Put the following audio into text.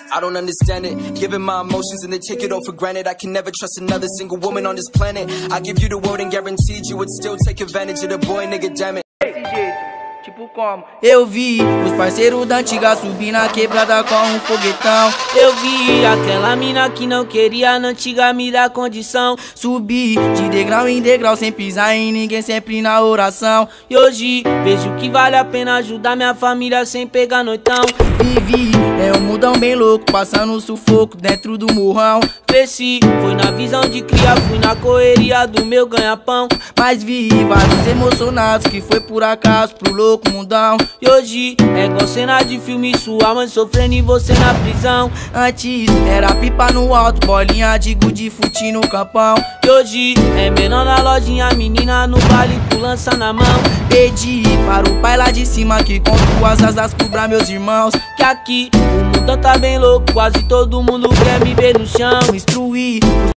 I don't understand it. Giving my emotions and they take it all for granted. I can never trust another single woman on this planet. I give you the world and guaranteed you would still take advantage of the boy, nigga, damn it. Desse jeito, tipo como? Eu vi os parceiros da antiga subir na quebrada com um foguetão. Eu vi aquela mina que não queria na antiga me dar condição. Subi de degrau em degrau sem pisar em ninguém, sempre na oração. E hoje vejo que vale a pena ajudar minha família sem pegar noitão. Vivi, é um mundão bem louco, passando sufoco dentro do morrão. Cresci, foi na visão de cria, fui na correria do meu ganha-pão. Mas vi vários emocionados que foi por acaso pro louco mundão. E hoje é igual cena de filme, sua mãe sofrendo e você na prisão. Antes era pipa no alto, bolinha de gude, fute no campão. E hoje é menor na lojinha, menina no vale com lança na mão. Pedi para o pai lá de cima que com tuas asas cubra meus irmãos. Que aqui o mundo tá bem louco, quase todo mundo quer me ver no chão. Instruir